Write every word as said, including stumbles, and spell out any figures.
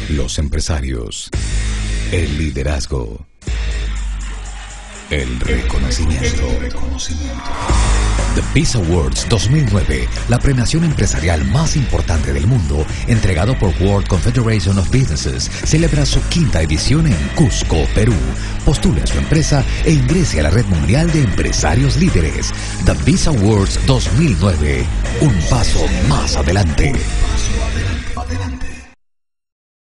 Los empresarios, el liderazgo, el reconocimiento. The Biz Awards dos mil nueve, la premiación empresarial más importante del mundo, entregado por World Confederation of Businesses, celebra su quinta edición en Cusco, Perú. Postule a su empresa e ingrese a la red mundial de empresarios líderes. The Biz Awards dos mil nueve, un paso más adelante. Un paso adelante. adelante.